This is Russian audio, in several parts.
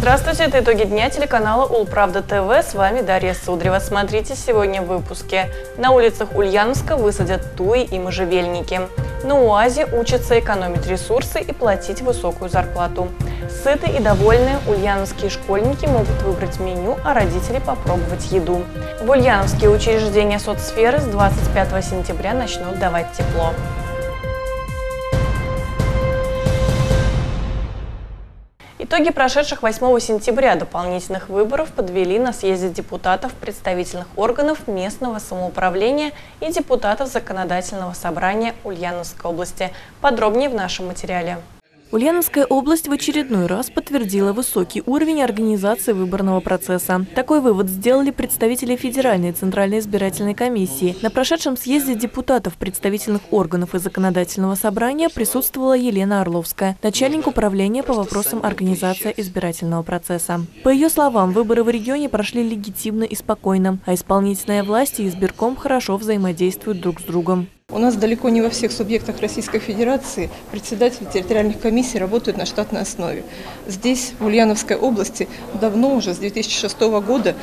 Здравствуйте, это итоги дня телеканала Улправда ТВ. С вами Дарья Судрева. Смотрите сегодня в выпуске. На улицах Ульяновска высадят туи и можжевельники. На УАЗе учатся экономить ресурсы и платить высокую зарплату. Сытые и довольные ульяновские школьники могут выбрать меню, а родители попробовать еду. В ульяновские учреждения соцсферы с 25 сентября начнут давать тепло. Итоги прошедших 8 сентября дополнительных выборов подвели на съезде депутатов представительных органов местного самоуправления и депутатов Законодательного собрания Ульяновской области. Подробнее в нашем материале. Ульяновская область в очередной раз подтвердила высокий уровень организации выборного процесса. Такой вывод сделали представители Федеральной Центральной избирательной комиссии. На прошедшем съезде депутатов представительных органов и Законодательного собрания присутствовала Елена Орловская, начальник управления по вопросам организации избирательного процесса. По ее словам, выборы в регионе прошли легитимно и спокойно, а исполнительная власть и избирком хорошо взаимодействуют друг с другом. У нас далеко не во всех субъектах Российской Федерации председатели территориальных комиссий работают на штатной основе. Здесь, в Ульяновской области, давно уже, с 2006 года,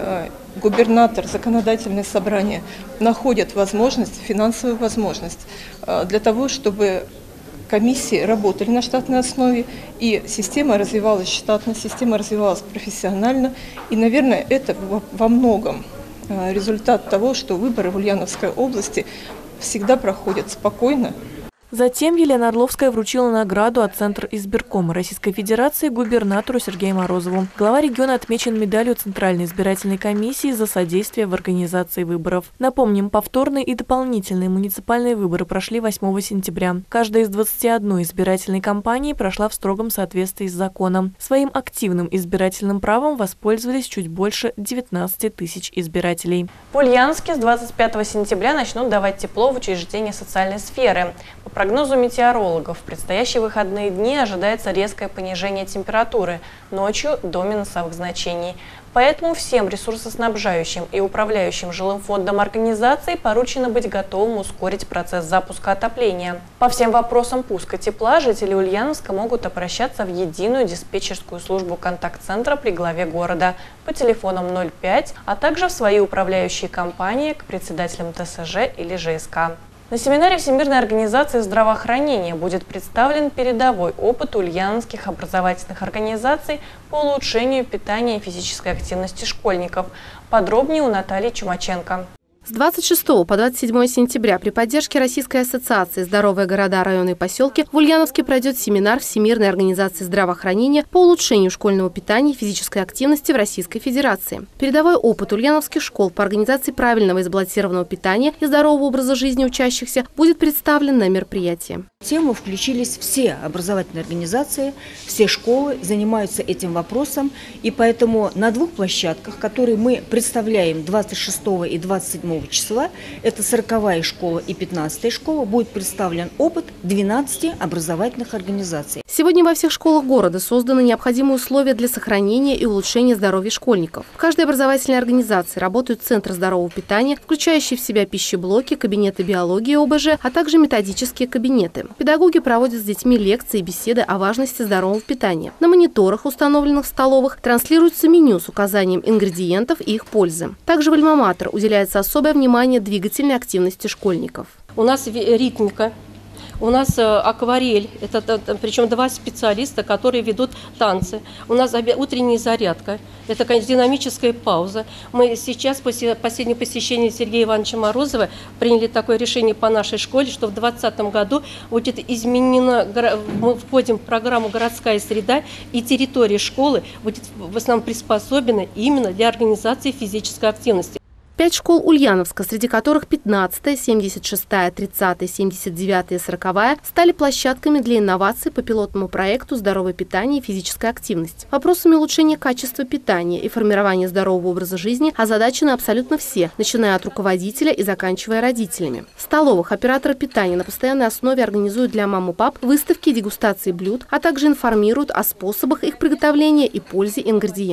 губернатор, законодательное собрание находят возможность, финансовую возможность для того, чтобы комиссии работали на штатной основе, и система развивалась штатно, система развивалась профессионально. И, наверное, это во многом результат того, что выборы в Ульяновской области всегда проходят спокойно. Затем Елена Орловская вручила награду от Центра избиркома Российской Федерации губернатору Сергею Морозову. Глава региона отмечен медалью Центральной избирательной комиссии за содействие в организации выборов. Напомним, повторные и дополнительные муниципальные выборы прошли 8 сентября. Каждая из 21 избирательной кампании прошла в строгом соответствии с законом. Своим активным избирательным правом воспользовались чуть больше 19 тысяч избирателей. В Ульяновске с 25 сентября начнут давать тепло в учреждения социальной сферы. По прогнозу метеорологов, в предстоящие выходные дни ожидается резкое понижение температуры, ночью до минусовых значений. Поэтому всем ресурсоснабжающим и управляющим жилым фондом организаций поручено быть готовым ускорить процесс запуска отопления. По всем вопросам пуска тепла жители Ульяновска могут обращаться в единую диспетчерскую службу контакт-центра при главе города по телефонам 05, а также в свои управляющие компании к председателям ТСЖ или ЖСК. На семинаре Всемирной организации здравоохранения будет представлен передовой опыт ульяновских образовательных организаций по улучшению питания и физической активности школьников. Подробнее у Натальи Чумаченко. С 26 по 27 сентября при поддержке Российской ассоциации «Здоровые города, районы и поселки» в Ульяновске пройдет семинар Всемирной организации здравоохранения по улучшению школьного питания и физической активности в Российской Федерации. Передовой опыт ульяновских школ по организации правильного и сбалансированного питания и здорового образа жизни учащихся будет представлен на мероприятии. В тему включились все образовательные организации, все школы занимаются этим вопросом, и поэтому на двух площадках, которые мы представляем 26 и 27 числа, это 40-я школа и 15-я школа, будет представлен опыт 12 образовательных организаций. Сегодня во всех школах города созданы необходимые условия для сохранения и улучшения здоровья школьников. В каждой образовательной организации работают центры здорового питания, включающие в себя пищеблоки, кабинеты биологии ОБЖ, а также методические кабинеты. Педагоги проводят с детьми лекции и беседы о важности здорового питания. На мониторах, установленных в столовых, транслируется меню с указанием ингредиентов и их пользы. Также в Альма-Матер уделяется особое внимание двигательной активности школьников. У нас ритмика. У нас акварель, это причем два специалиста, которые ведут танцы. У нас утренняя зарядка, это, конечно, динамическая пауза. Мы сейчас, после последнего посещения Сергея Ивановича Морозова, приняли такое решение по нашей школе, что в 2020 году будет изменена, мы входим в программу «Городская среда», и территория школы будет в основном приспособлена именно для организации физической активности. 5 школ Ульяновска, среди которых 15-я, 76-я, 30-я, 79-я и 40-я, стали площадками для инноваций по пилотному проекту «Здоровое питание и физическая активность». Вопросами улучшения качества питания и формирования здорового образа жизни озадачены абсолютно все, начиная от руководителя и заканчивая родителями. В столовых операторы питания на постоянной основе организуют для мам и пап выставки и дегустации блюд, а также информируют о способах их приготовления и пользе ингредиентов.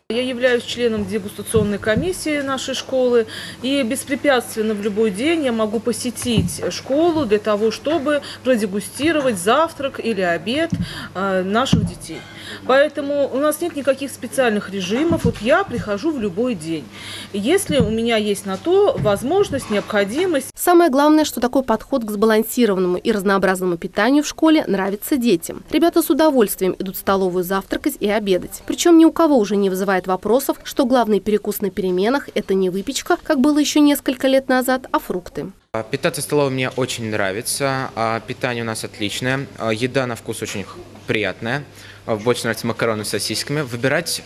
Я являюсь членом дегустационной комиссии нашей школы, и беспрепятственно в любой день я могу посетить школу для того, чтобы продегустировать завтрак или обед наших детей. Поэтому у нас нет никаких специальных режимов. Вот я прихожу в любой день, если у меня есть на то возможность, необходимость. Самое главное, что такой подход к сбалансированному и разнообразному питанию в школе нравится детям. Ребята с удовольствием идут в столовую завтракать и обедать. Причем ни у кого уже не вызывает вопросов, что главный перекус на переменах – это не выпечка, как было еще несколько лет назад, а фрукты. Питаться в столовой мне очень нравится, питание у нас отличное, еда на вкус очень приятная, больше нравится макароны с сосисками. Выбирать,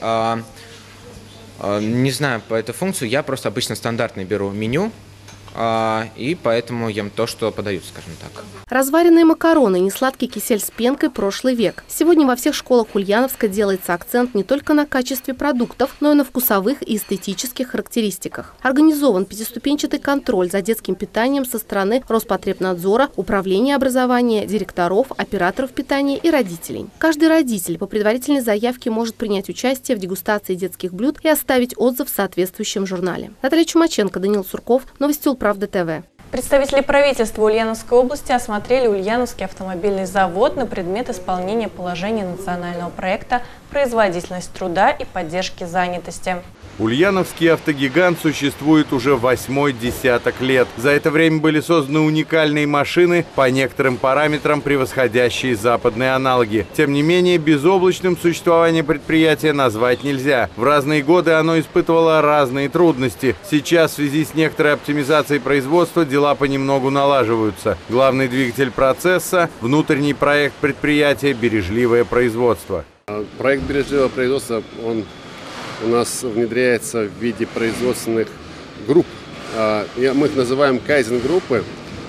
не знаю по эту функцию, я просто обычно стандартный беру меню, и поэтому ем то, что подают, скажем так. Разваренные макароны, несладкий кисель с пенкой – прошлый век. Сегодня во всех школах Ульяновска делается акцент не только на качестве продуктов, но и на вкусовых и эстетических характеристиках. Организован пятиступенчатый контроль за детским питанием со стороны Роспотребнадзора, Управления образования, директоров, операторов питания и родителей. Каждый родитель по предварительной заявке может принять участие в дегустации детских блюд и оставить отзыв в соответствующем журнале. Наталья Чумаченко, Даниил Сурков, Новости Правда ТВ. Представители правительства Ульяновской области осмотрели Ульяновский автомобильный завод на предмет исполнения положений национального проекта «Производительность труда и поддержки занятости». Ульяновский автогигант существует уже 8-й десяток лет. За это время были созданы уникальные машины, по некоторым параметрам превосходящие западные аналоги. Тем не менее, безоблачным существование предприятия назвать нельзя. В разные годы оно испытывало разные трудности. Сейчас в связи с некоторой оптимизацией производства дела понемногу налаживаются. Главный двигатель процесса – внутренний проект предприятия «Бережливое производство». Проект «Бережливое производство» у нас внедряется в виде производственных групп. Мы их называем кайзен-группы,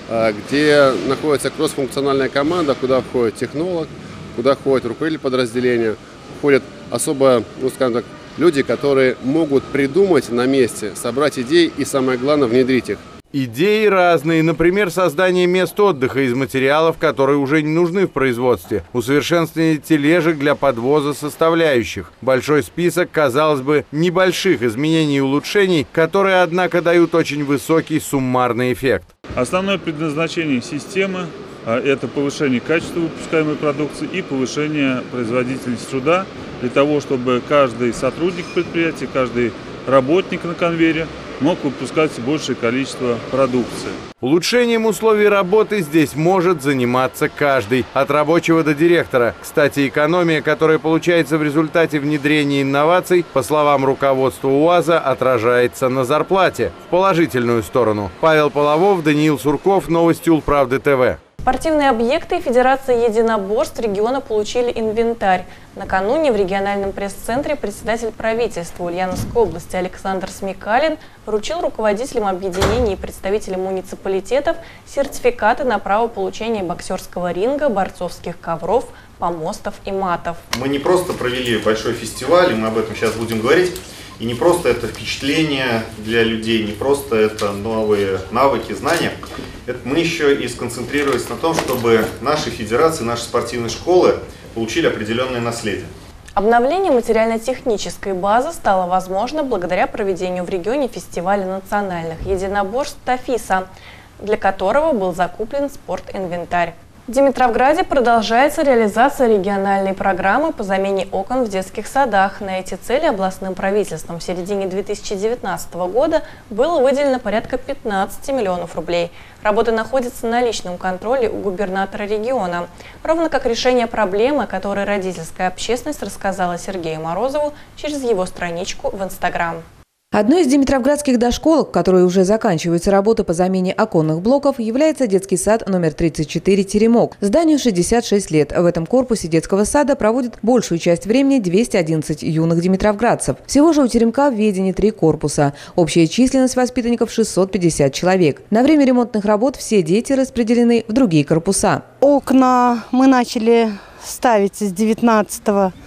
где находится кроссфункциональная команда, куда входит технолог, куда входит руководитель подразделения, входят особо, скажем так, люди, которые могут придумать на месте, собрать идеи и, самое главное, внедрить их. Идеи разные, например, создание мест отдыха из материалов, которые уже не нужны в производстве, усовершенствование тележек для подвоза составляющих. Большой список, казалось бы, небольших изменений и улучшений, которые, однако, дают очень высокий суммарный эффект. Основное предназначение системы – это повышение качества выпускаемой продукции и повышение производительности труда для того, чтобы каждый сотрудник предприятия, каждый работник на конвейере мог выпускать большее количество продукции. Улучшением условий работы здесь может заниматься каждый, от рабочего до директора. Кстати, экономия, которая получается в результате внедрения инноваций, по словам руководства УАЗа, отражается на зарплате в положительную сторону. Павел Половов, Даниил Сурков, Новости Улправды ТВ. Спортивные объекты Федерации единоборств региона получили инвентарь. Накануне в региональном пресс-центре председатель правительства Ульяновской области Александр Смекалин вручил руководителям объединений и представителям муниципалитетов сертификаты на право получения боксерского ринга, борцовских ковров, помостов и матов. Мы не просто провели большой фестиваль, и мы об этом сейчас будем говорить. И не просто это впечатление для людей, не просто это новые навыки, знания. Мы еще и сконцентрировались на том, чтобы наши федерации, наши спортивные школы получили определенное наследие. Обновление материально-технической базы стало возможно благодаря проведению в регионе фестиваля национальных единоборств «Тафиса», для которого был закуплен спортинвентарь. В Димитровграде продолжается реализация региональной программы по замене окон в детских садах. На эти цели областным правительством в середине 2019 года было выделено порядка 15 миллионов рублей. Работа находится на личном контроле у губернатора региона. Ровно как решение проблемы, о которой родительская общественность рассказала Сергею Морозову через его страничку в Инстаграм. Одной из димитровградских дошколок, в которой уже заканчивается работа по замене оконных блоков, является детский сад номер 34 «Теремок». Зданию 66 лет. В этом корпусе детского сада проводят большую часть времени 211 юных димитровградцев. Всего же у «Теремка» в ведении 3 корпуса. Общая численность воспитанников 650 человек. На время ремонтных работ все дети распределены в другие корпуса. Окна мы начали ставить с 19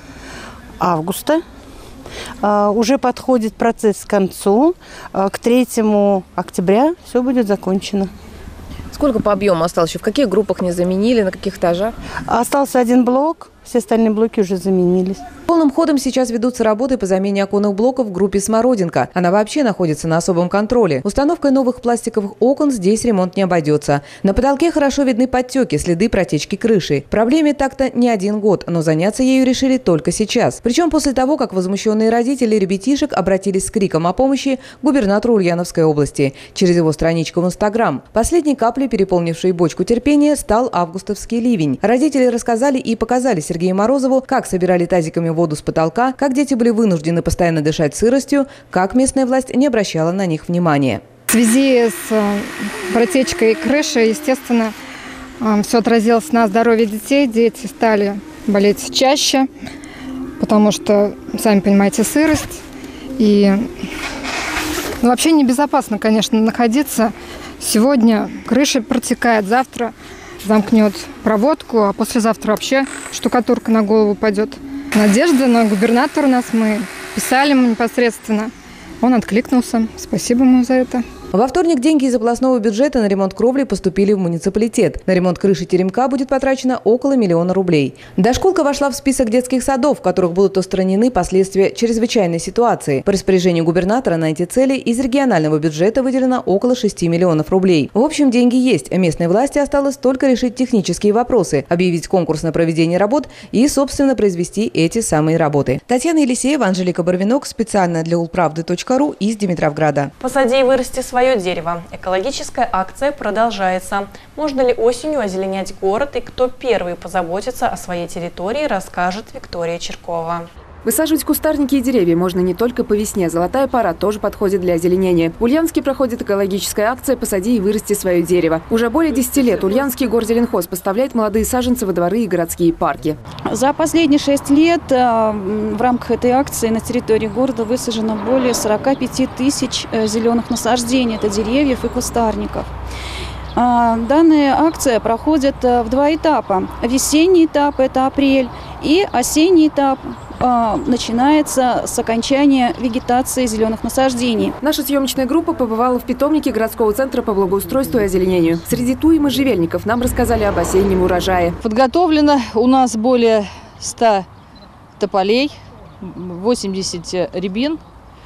августа. Уже подходит процесс к концу. К 3 октября все будет закончено. Сколько по объему осталось еще? В каких группах не заменили, на каких этажах? Остался один блок, все остальные блоки уже заменились. Полным ходом сейчас ведутся работы по замене оконных блоков в группе «Смородинка». Она вообще находится на особом контроле. Установкой новых пластиковых окон здесь ремонт не обойдется. На потолке хорошо видны подтеки, следы протечки крыши. Проблеме так-то не один год, но заняться ею решили только сейчас. Причем после того, как возмущенные родители ребятишек обратились с криком о помощи к губернатору Ульяновской области через его страничку в Инстаграм. Последней каплей, переполнившей бочку терпения, стал августовский ливень. Родители рассказали и показали Сергею Морозову, как собирали тазиками воду с потолка, как дети были вынуждены постоянно дышать сыростью, как местная власть не обращала на них внимания. В связи с протечкой крыши, естественно, все отразилось на здоровье детей. Дети стали болеть чаще, потому что, сами понимаете, сырость. И вообще небезопасно, конечно, находиться. Сегодня крыша протекает, завтра замкнет проводку, а послезавтра вообще штукатурка на голову упадет. Надежда на губернатора у нас, мы писали ему непосредственно. Он откликнулся. Спасибо ему за это. Во вторник деньги из областного бюджета на ремонт кровли поступили в муниципалитет. На ремонт крыши теремка будет потрачено около 1 миллиона рублей. Дошколка вошла в список детских садов, в которых будут устранены последствия чрезвычайной ситуации. По распоряжению губернатора на эти цели из регионального бюджета выделено около 6 миллионов рублей. В общем, деньги есть, а местной власти осталось только решить технические вопросы, объявить конкурс на проведение работ и, собственно, произвести эти самые работы. Татьяна Елисеева, Анжелика Барвинок, специально для ulpravdy.ru из Димитровграда. «Посади и вырасти свое дерево». Экологическая акция продолжается. Можно ли осенью озеленять город и кто первый позаботится о своей территории, расскажет Виктория Черкова. Высаживать кустарники и деревья можно не только по весне. Золотая пора тоже подходит для озеленения. В Ульяновске проходит экологическая акция «Посади и вырасти свое дерево». Уже более 10 лет Ульяновский горзеленхоз поставляет молодые саженцы во дворы и городские парки. За последние 6 лет в рамках этой акции на территории города высажено более 45 тысяч зеленых насаждений. Это деревьев и кустарников. Данная акция проходит в 2 этапа. Весенний этап – это апрель, и осенний этап начинается с окончания вегетации зеленых насаждений. Наша съемочная группа побывала в питомнике городского центра по благоустройству и озеленению. Среди туи можжевельников нам рассказали об осеннем урожае. Подготовлено у нас более 100 тополей, 80 рябин.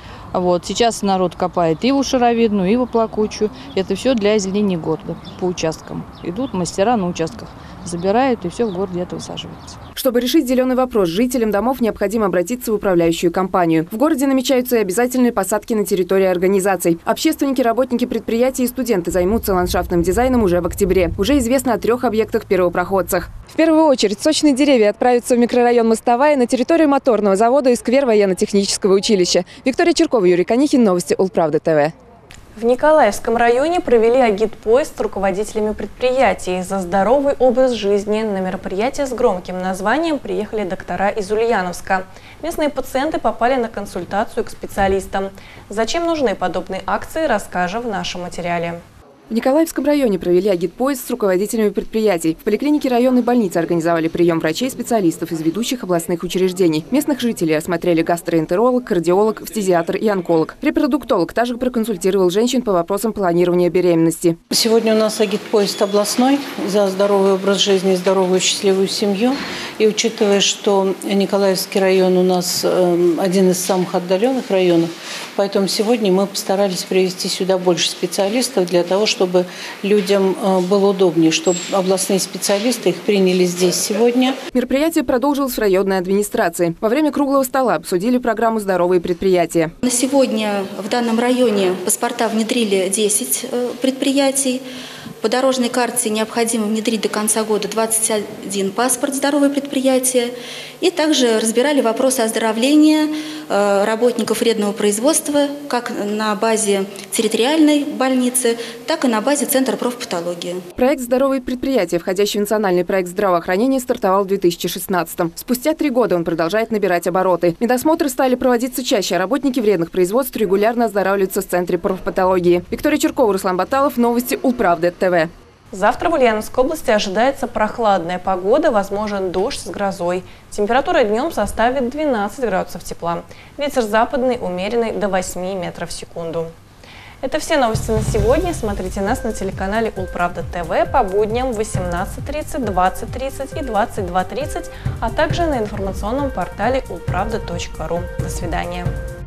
Сейчас народ копает иву шаровидную, иву плакучую. Это все для озеленения города по участкам. Идут мастера на участках, забирают, и все в городе это высаживается. Чтобы решить зеленый вопрос, жителям домов необходимо обратиться в управляющую компанию. В городе намечаются и обязательные посадки на территории организаций. Общественники, работники предприятий и студенты займутся ландшафтным дизайном уже в октябре. Уже известно о 3 объектах-первопроходцах. В первую очередь сочные деревья отправятся в микрорайон Мостовая на территорию моторного завода и сквер военно-технического училища. Виктория Черкова, Юрий Конихин, новости Улправды ТВ. В Николаевском районе провели агитпоезд с руководителями предприятий за здоровый образ жизни. На мероприятие с громким названием приехали доктора из Ульяновска. Местные пациенты попали на консультацию к специалистам. Зачем нужны подобные акции, расскажем в нашем материале. В Николаевском районе провели агитпоезд с руководителями предприятий. В поликлинике районной больницы организовали прием врачей и специалистов из ведущих областных учреждений. Местных жителей осмотрели гастроэнтеролог, кардиолог, фтизиатр и онколог. Репродуктолог также проконсультировал женщин по вопросам планирования беременности. Сегодня у нас агитпоезд областной за здоровый образ жизни и здоровую счастливую семью. И учитывая, что Николаевский район у нас один из самых отдаленных районов, поэтому сегодня мы постарались привести сюда больше специалистов для того, чтобы людям было удобнее, чтобы областные специалисты их приняли здесь сегодня. Мероприятие продолжилось в районной администрации. Во время круглого стола обсудили программу «Здоровые предприятия». На сегодня в данном районе паспорта внедрили 10 предприятий. По дорожной карте необходимо внедрить до конца года 21 паспорт «Здоровое предприятие». И также разбирали вопросы оздоровления работников вредного производства как на базе территориальной больницы, так и на базе Центра профпатологии. Проект «Здоровые предприятия», входящий в национальный проект здравоохранения, стартовал в 2016-м. Спустя 3 года он продолжает набирать обороты. Медосмотры стали проводиться чаще, а работники вредных производств регулярно оздоравливаются в Центре профпатологии. Виктория Черкова, Руслан Баталов, новости Улправды ТВ. Завтра в Ульяновской области ожидается прохладная погода, возможен дождь с грозой. Температура днем составит 12 градусов тепла. Ветер западный умеренный до 8 метров в секунду. Это все новости на сегодня. Смотрите нас на телеканале Улправда ТВ по будням в 18:30, 20:30 и 22:30, а также на информационном портале ulpravda.ru. До свидания.